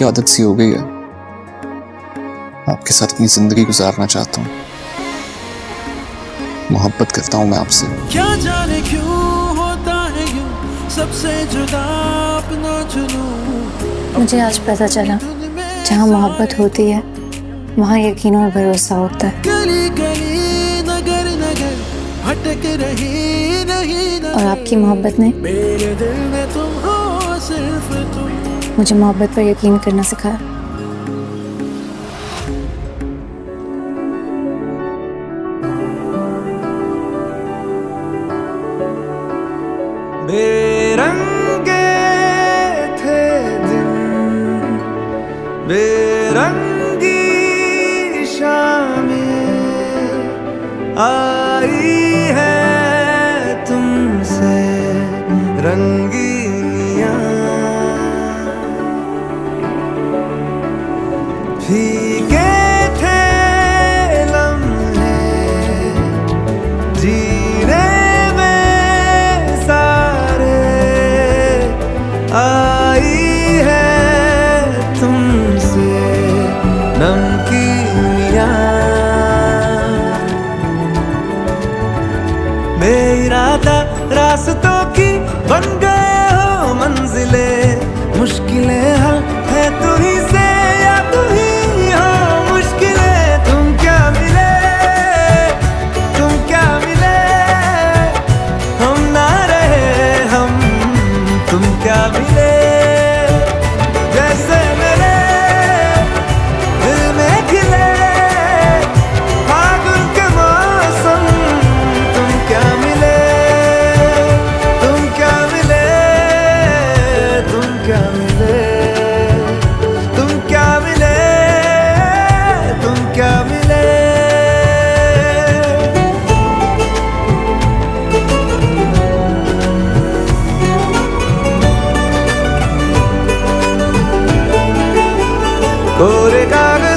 की आदत सी हो गई है। आपके साथ अपनी जिंदगी गुजारना चाहता हूँ। मोहब्बत करता हूँ मैं आपसे। क्या जाने क्यों होता है यूं, सबसे जुदा अपना चुनूं। मुझे आज पता चला, जहाँ मोहब्बत होती है वहाँ यकीन और भरोसा होता है। गली गली नगर नगर भटक रही नहीं और आपकी मोहब्बत ने मेरे दिल में तुम हो, सिर्फ तुम। मुझे मोहब्बत पर यकीन करना सिखाया। बेरंगे थे दिन, बेरंगी शामें आई है तुमसे रंगीनियां। फीके थे लम्हे जीने में सारे, आई है तुमसे नमकीनियां। बेइरादा रास्तों की बन गए हो मंजिले, मुश्किलें हल है तू ही से या तू ही हो मुश्किलें। तुम क्या मिले, तुम क्या मिले, हम ना रहे हम, तुम क्या मिले। जैसे मेरे दिल में खिले फागुन के मौसम, तुम क्या मिले, तुम क्या मिले, तुम क्या मिले, तुम क्या मिले, तुम क्या मिले। कोरे कागज